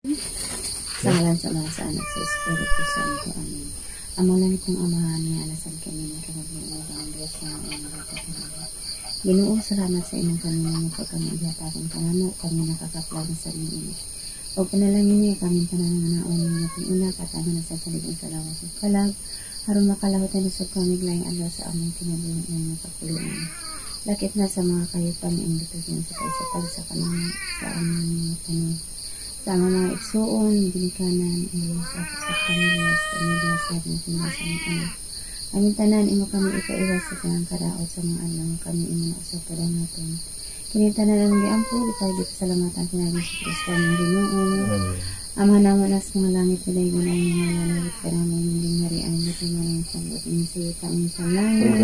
Sa ngalan sa mga sa anak sa Espiritu Santo. Amen. Amang langit ng amahan niya, alasal kami ng kamagliwan ng Diyos na ang mga Ginoo, salamat sa inyong kanina pag kami ihatapang kanamo, kami nakakaplang sa inyo. O panalangin niya kami panananaon niya kung una katama na sa taligong sa lawas ng kalag, harong makalahot na sa kami glayang alaw sa aming tinabuhin ng kapuluan. Lakit na sa mga kayupan na imbitasin sa kaisapag sa kanang sa aming tanong. Sa mga igsuon, binikanan, sa pamilya, sa media, sa mga pinasa ng anak. Aming tanan, imo kami ikaiwas sa kanang karaot sa mga alam, kami imo na sa parang natin. Kinitanan ang giampul, ikaw di pasalamatan kinagin sa Kristo ng Ginoo. Ama naman as mga langit nilay ko na yung mga lalawit ka naman yung lingarian na tingnan ng pagod ng sita ang sa langit.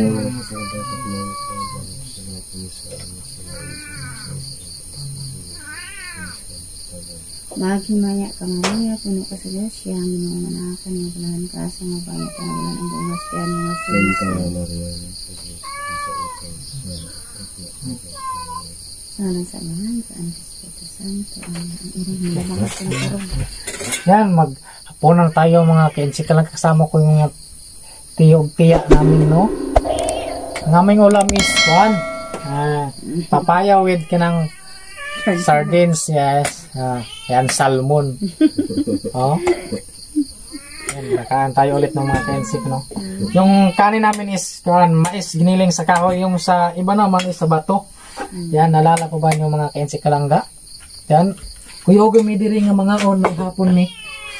Maghimaya ka Maria, puno ka sa Diyos, siya ang ginoo manakan, maglahan ka sa mga bangat na ulan ang buong maspiyan ng Sana sa Anak, sa Anak, sa Espiritu Santo, ang iring mga sinagurong. Yan, maghapunan tayo mga kensi ka lang kasama ko yung tiya namin, no? Ang aming ulam is papaya with kinang sardines, yes. Yan, salmon. Oh. Yan, nakaan tayo ulit ng mga kensik, no? Yung kanin namin is mais giniling sa kahoy, yung sa iba naman is sa bato. Yan, nalala ko ba yung mga kensik kalangga? Yan, kuyogo may diri nga mga on ng hapon ni.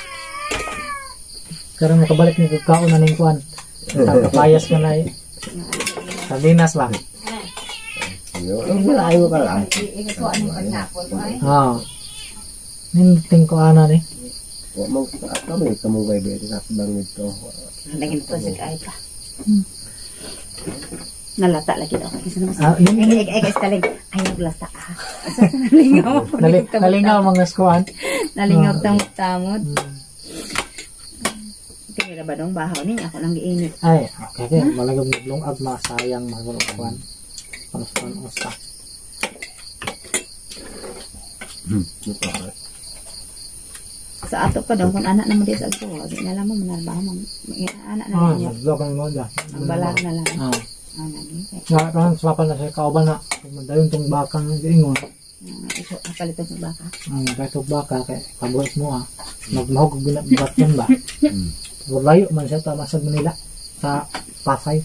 Karon makabalik ni kagkaon na ning kuan. Papayas ka na eh. Sardinas ba? Ang malayo ka lang. Ninting ko ana ni. Kami kamugay ba ito sa bangid to. Naging po sa kaya pa. Nalata lagi daw. Ikastaling. Ayaw lata. Asa sa nalingaw? Nalingaw mga skuan. Nalingaw tamot-tamot. Tingnan ba dong bahaw ni? Ako lang giinit. Ay, okay. Malagam naglong at masayang mga kuan. Panusuan usta. Sa ato pa daw, kung anak naman din sa ato, di na lang mo, manalbaho mo, anak na lang yun. Naglokan mo dyan. Ang balag na lang. Nga, parang swapal na siya kauban na, madayon tong bakang giingon. Palitan sa baka. Kahit tong baka, kaya pabuhit mo magmahog binabat yan ba? Layo man siya, tamasag Manila, sa Pasay.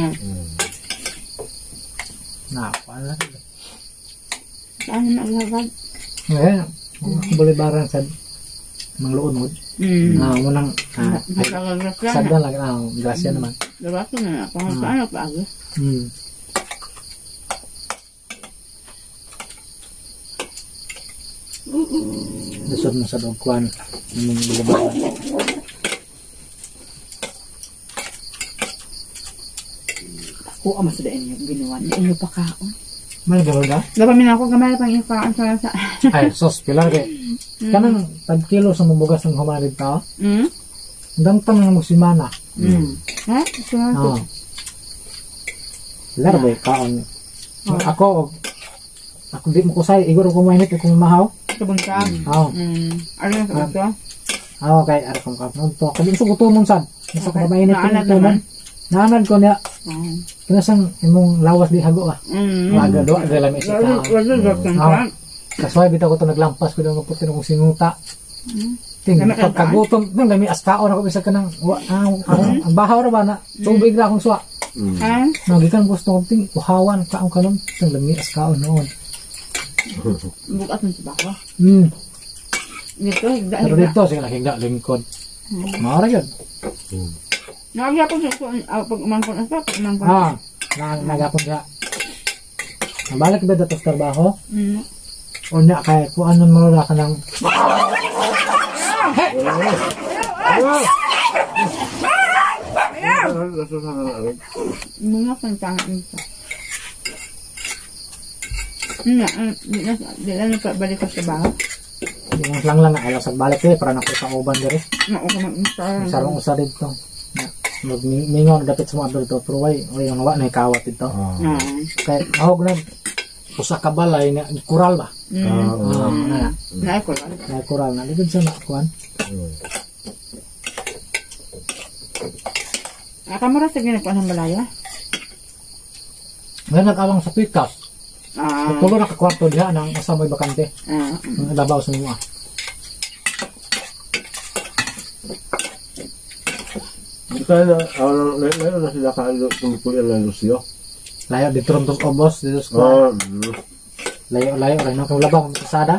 Paano na siya? Saan na nagagag? Ngayon, balibaran sa mga luunod. Munang sadyan lang, grasya naman. Grasya na, kung saan na pa agad. Dasod mo sa dogkuan, yung balibaran. Oo, masadain yung ginawa niya. Iyo pa kaon. May gano'n na? Gapamin ako gamay pang yung kaon sa... Ay, sos, pilar kay. Kanang tag-kilo sa mabugas ng humarid tao. Dantan nga magsimana. Ha? Simana. Pilar ba kaon? Ako di mo kusay. Igor ko mainit kung mahaw. Kabunsag. Ano yung kabunsag? Okay, ara kong kaon. Kadi gusto ko tumon sad. Gusto ko mainit kung tumon. Nanad ko niya. Kinasang imong lawas di hago Waga doa galam isi ka. Kasway bitaw ko to naglampas ko daw maputi ng sinuta. Ting pagkagutom nang lami askaon ako bisa kanang ang bahaw ra ba na tubig ra akong suwa. Nagikan gusto kong ting uhawan kaong kanon nang lami askaon noon. Bukat man sa baka. Dito sige nakigda lingkod. Mara gyud. Nagyapon sa pag umangkon asa, pag umangkon. Nagapon siya. Nabalik ba datos trabaho? O niya, kaya kung ano marula ka ng... Mga pantangan ito. Di lang balik ka sa baho. Yung lang alas at balik eh, para naku sa uban diri. Sarong usa dito. Magmingon dapat sa mga adulto, pero way yung hawa na ikawat ito. Kaya mahog na, usa ka balay na kural ba. Na kural. Na kural na ligid sa nakuan. Kamara sa ginagawa ng balaya? Ngayon nag-awang sa pikas. Tulo na kakwarto diha nang asa may bakante. Ang labaw sa mga. Kaya layo na sila kumukuya ng Lucio. Layo dito ron tong obos dito sa layo rin ang labaw ng kasada.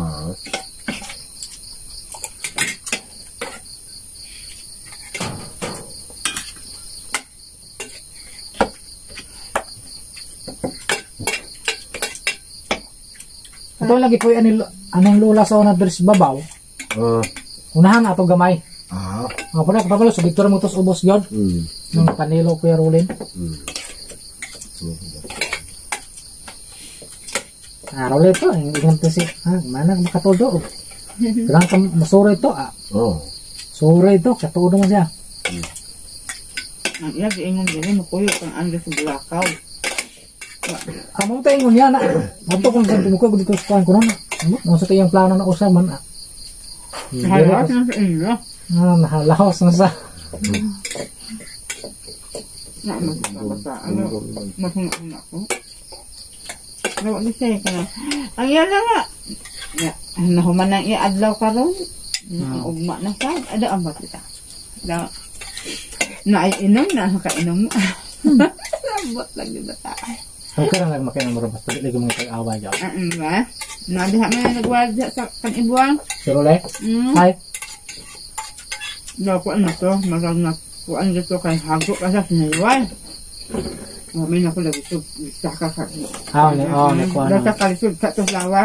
Ito lagi po anong lula sa una diri sa babaw. Unahan ato gamay. Pala kapalo sa Victor Motos ubos yun. Nung panilo Kuya Rolin. Rolin to, ingat kasi, mana makatudo. Kailangan ka masura ito, Sura ito, katudo mo siya. Ang iya, giingon din mo kuyo kang anda sa bulakaw. Among tayo ngun yan, Mato kung saan tumukoy ko dito sa kuhan ko nun. Nung sa tayong plano na usaman, Nahalakas na sa inyo. Nahalakas na sa... Masungak ko. Nawa ni siya ka na. Ang yala nga. Nahuman nang i-adlaw ka ron. Ugma na siya. Ada ang ba't kita. Naiinom na. Nakainom mo. Lambot lang di ba ta? Okay lang nagmakay ng marabas. Pagkat lagi mga tag-away dyan. Ba? Nadiha may nagwala dyan sa kanibuang. Sir Ole? Hi. Kuan na to. Marag na kuan dito kay hago ka sa sinaywan. May na ko lagi ito. Saka ka. Nakuha na. Nasa kalisod sa ito lawas.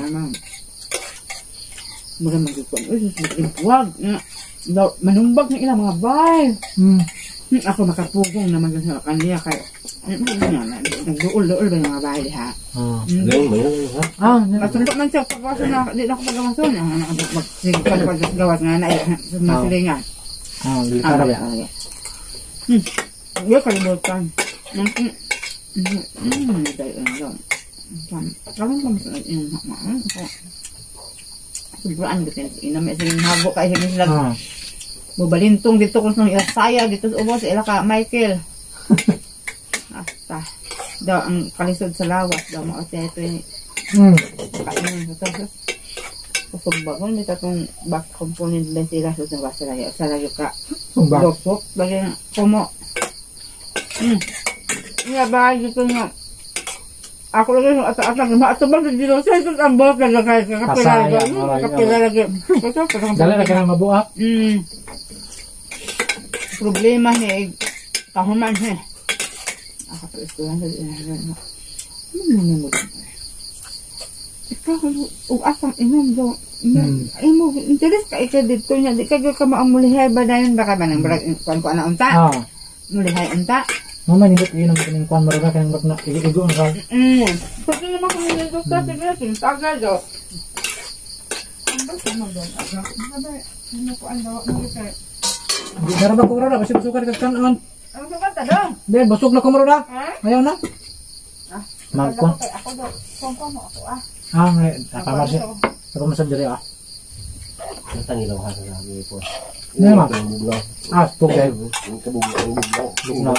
Mura magikuan. Ibuwag. Manumbag na ilang mga bay. Ako makapugong naman sa kanila kay nagduol-duol ba yung mga bahay diha? Matundok man siya pagkawasan na di na ako pagkawasan magsigipan pagkawas nga na masilingan. Delikado ba? Iyo kalimutan. Karon pa mas Sobrang bitin. Inamay sa hago kay sila. Bubalintong dito kung saan ilasaya dito sa ubos ila ka Michael. Asta. Daw ang kalisod sa lawas daw mo kasi ito yung kainan ito. Kusog ba kung dito itong back component din sila sa basalayo. Sa layo ka. Dosok. Bagay kumo. Nga ba dito nga. Ako lagi yung ata-ata. Maatubang sa dito. Sa ito ang bot na lagay. Kakapila lagi. Dali na ka nang mabuak. Problema ni kahuman he. Akapustuhan sa dinahal. Ano ikaw, asang inom daw. Imo, interes ka ika dito niya. Di ka ka maamulihay ba na yun? Baka ba nang kuan ko na unta? Mulihay unta? Mama, hindi ko inom ka ng kuan maraga ka ng bakna. Igo ang ral. Pwede naman kung nilin ko sa tigresin. Tagal daw. Ang ba sa mga doon? Ano ko ang dawa mo ito? Daraba ko mara kasi busuk ka kanon. Ang sukat ta dong. Be, busuk na ko mara. Ayaw na. Magko. Ako daw. Kompon mo ako Ngay, kamarsi. Ako masab diri Tangilaw ka sa sabi po. Nga. Tugay. Bugnaw.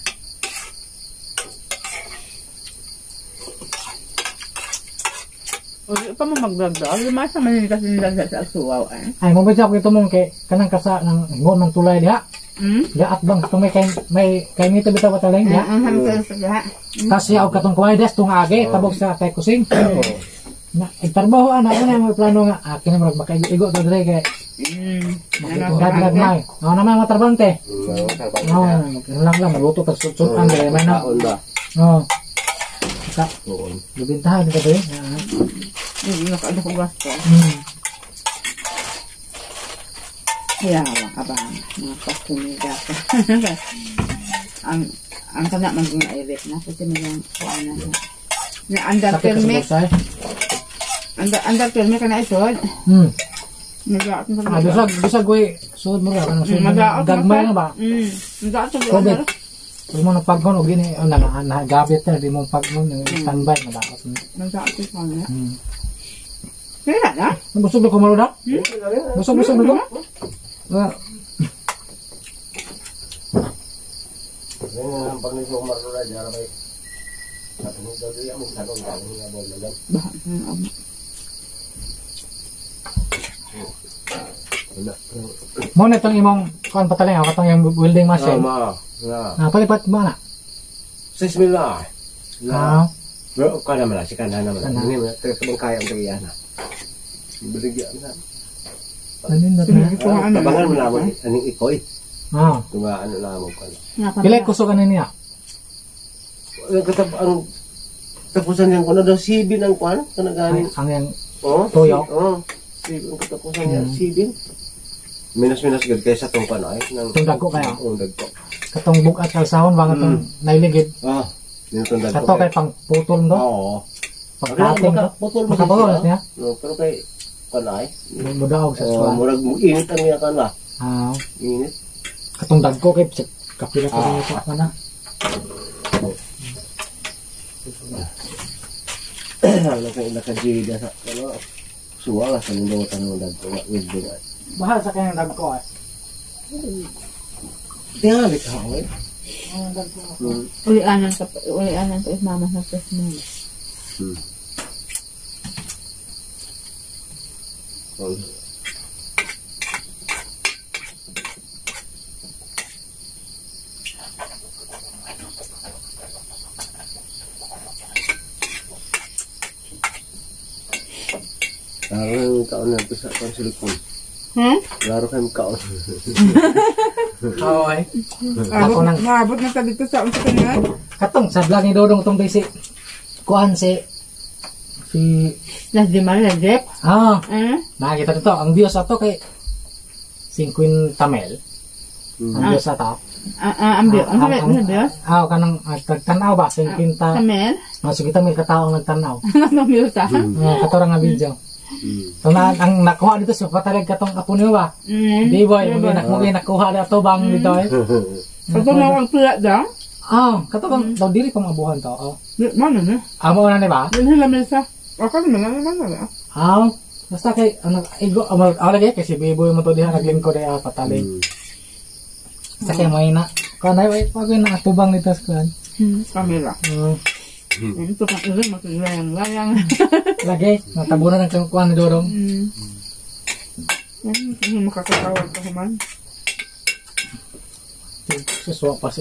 O pa mo magdagdag. Lumasa man kasi nilagdag sa asuwaw Ay, mabasa ko ito mong kanang kasa ng ngon ng tulay diha. At bang kung may nito bitaw bataleng diha. Tas yaw katong kuway des tung age tabog sa kay kusing. Na itarbaho ana na may plano nga akin na magmakaigo to dire kay. Magdag may. Naman matarbante. Lang maluto tag sutsutan dire may na. Bibintahan dito ba nakaano ko gasto. Kaya ka ba mga pasunida ka. ang kana maging airit na kasi nilang kuan na andar permit kana isod. Bisa gue suod mo ra gagmay na ba? Nagaat sa Kung mo napagkon, o gini, nagabit na, di mo pagkon, standby, madaot na. Nagdaot ko na. Kaya na? Busog na kumaro na? Busog na ko? Ang pag-nito kumaro na, diyan ba? Katungod daw diyan, may tanong galing nga ba lang. Mo na itong imong kuan pataling ako itong yung welding machine. Palipat mo na. 6 mil na. Bro, ka naman na, si Kanda naman na. Hindi mo, tabang kaya ang tagiyan na. Biligyan na. Tabangan mo naman, aning ikoy. Tunga ano naman ko. Pilay kusugan na niya. Ang tapusan niyang kuno daw, sibin ang kuan. Kanaganin. Ang yung tuyo? Oo. Ang katapusan niya, sibin. Minus-minus gud kaysa tong kuan ay. Itong dagko kaya? Oo, dagko. Katong bukat kalsahon, baka itong nailigid. Kato kay pang putol do? Oo. Pagkating do? Makapagod na niya? Pero kay kanay. Mudaog sa suwan. Murag init ang niya kan ba? Init. Katong dagko kay kapila ko dito pa na. Ano kay nakajida sa ano? Suwala sa nindo tanong dagko with the. Bahal sa kanyang dagko eh. Tingali ka eh. Ulianan ka mama sa testimony. Laro kaon na sa konsulipon. Laro kayo kaon. Ay. Ako nang maabot na tabi ko sa unsa kanya. Katong sa vlog ni Dodong tong basic. Kuan si Las de Maledep. Nakita dito ang Dios ato kay 50 tamel. Ang Dios ato. Ang Dios. Kanang tagtanaw ba 50 tamel. Sige tamel katao ang nagtanaw. Ang Dios ta. Katorang nga video. So ang nakuha dito sa patalag katong apo niyo ba? Di boy, muli nakuha dito bang dito eh. Kato na ang pula daw? Kato bang daw diri pang abuhan to. Mano na? Amo na ni ba? Dili la mesa. Ako naman na. Basta kay igo lagi kasi biboy mo to diha naglingkod ay patalig. Sa kay mo ina. Kanay way pag na atubang dito sa kuan. Kamera. Ito pa rin layang. Lagi, natabunan ng kuan ni Dodong. Hindi makakatawag ka man. Suswa pa si.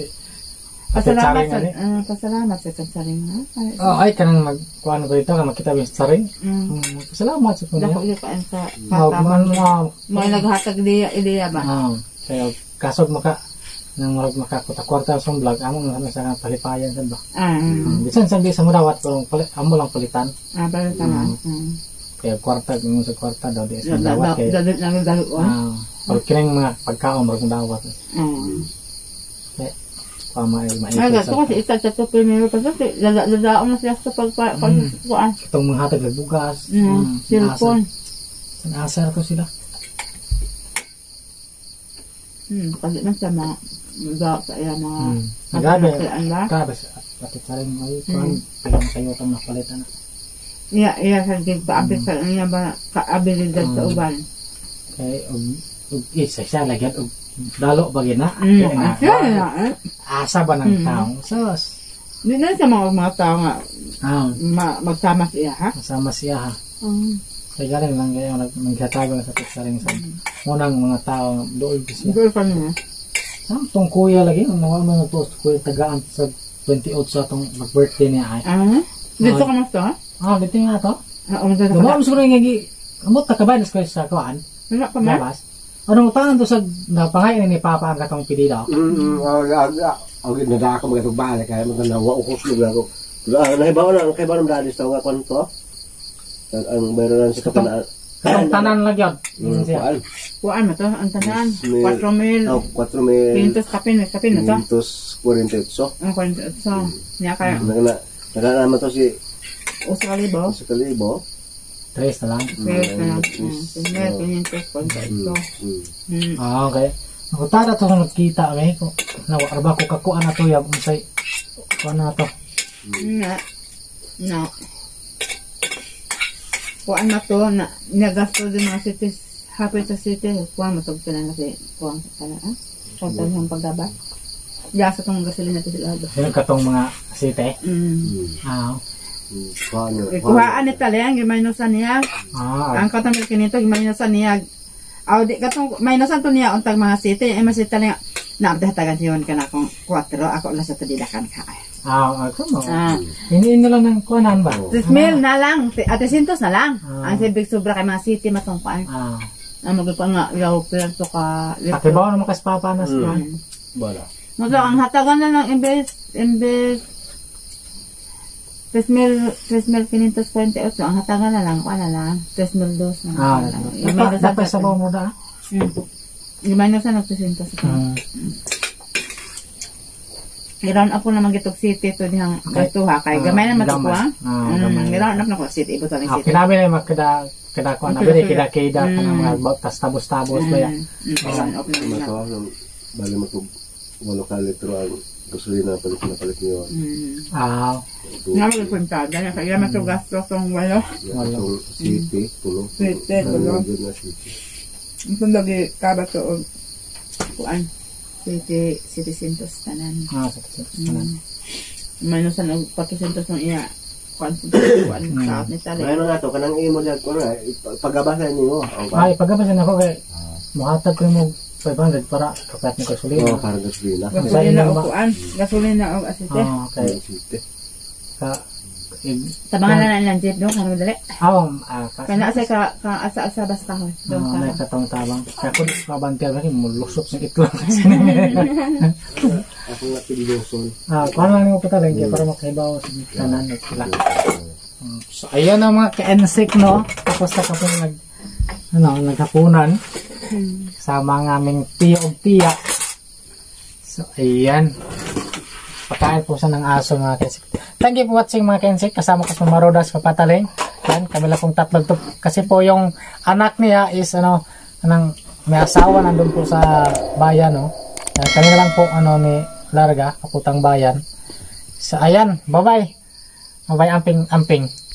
Pasalamat sa saring ha. Ay kanang magkuan ko dito ka makita sa saring. Salamat sa kunya. Dako ka sa pata. Mo naghatag ideya ba? Kaya kasog maka nang marag makakuta-kwarta sa vlog amo nga sa palipayan sad ba. Bisan sa di sa mudawat ko amo lang palitan. Palitan. Kaya kwarta ng sa kwarta daw di sa dawat kay. Dalit lang dalit. Pag kining mga pagkaon marag dawat. Kaya pamay Ay, ito kasi isa sa primero kasi dadaon na siya sa pagkuan. Itong mga hatag bugas. Cellphone. Asar ko sila. Kasi man sa mga sa iya mga nagabi pati sa rin ay kuan pilang sayo itong napalitan na iya sa paabit sa niya ba kaabilidad sa uban kay isa siya lagyan dalo ba gina asa ba ng taong sos hindi na sa mga tao nga magsama siya ha magsama siya ha kaya galing lang kayo nagkatago na sa pagsaring sa munang mga tao doon siya doon pa niya samtong kuya lagi mga mga post kuya tagaan sa 28 sa atong mag-birthday niya ay dito ka mas to ha? Dito nga to dito ka siguro nga amot takabay na sa kuan wala pa ma anong utangan to sa napangayon ni Papa ang katong pedido ang ginadaka mga balik kaya maganawa ko kuslo ako nahibaw na kay ba ng dadis taw nga kwan to ang bayranan sa kapanaan katong tanan lang yun kuan mo to ang tanan 4,000 500 kapin na to 548 ang 48 niya kaya naman to si Kalibo 3 na lang okay Utada to nga nakita ko. Nawa ko kakuan na to yab unsay kuan na to. Na. Kuan na to na nagasto din mga city hapit sa city. Kuan mo to sila na kuan sa kana. Sa tanong paggaba. Yasa tong gasolina to sila. Yung katong mga city. Kuhaan ni talayang gimaynusan niya. Ang katong kinito gimaynusan niya. Aw di katong maynusan to niya untag mga city ay mas talayang naabdahtagan siyon kana kong 4 ako lang sa tadidakan ka. Ako mo. Ini na lang ng kuanan ba? 3,000 na lang, at 300 na lang. Ang sibig sobra kay mga city matungkuan. Ang magpa nga yaw perto ka. Pakibaw na makas papanas ba? Wala. Mo ang hatagan na lang imbes 3,548 ang hatagan na lang wala lang 3,002 na. Dapat sa bawo mo da. Gimaynusan og 300 sa. Giron ako na magitok city to dihang gastuha kay gamay na matukuha. Giron na ko city ibo to ni city. Kinabi na makada ko na bili kida kana mga tas tabos-tabos ba ya. Bali mo to 8 ka litro ang gasolina palit niyo. Naman ko punta dala kaya mato gasto tong walo. City tulong. City tulong. Itong lagi kabato o kuan city centers tanan. Tanan. Minusan og 400 ng iya kuan saat ni tali. Ano nga to kanang imo diyan ko na pagabasan nimo. Ay pagabasan ako kay muhatag ko mo 500 para kapat ni gasolina. Para gasolina. Gasolina o kuan, gasolina o asite. Okay. Ka tabangan na lang jet do karon dali. Kana asa ka asa bas kahon. Do ka katong tabang. Kaya ko mabantiyan lagi mulusot sa itlog. Ako nga piloson. Kuan lang nimo patalang para makahibaw sa tanan sila. So ayan ang mga ka-ensik no. Tapos na kapag naghapunan sa mga aming tiyo o tiya. So ayan. Pagkain po sa ng aso mga kensik. Thank you for watching mga kensik. Kasama ko sa Marodas Papataling. Yan, kami lang pong tatlo to. Kasi po yung anak niya is may asawa nandun po sa bayan. No? Kami na lang po ni Larga, kaputang bayan. So ayan, bye bye. Bye bye amping.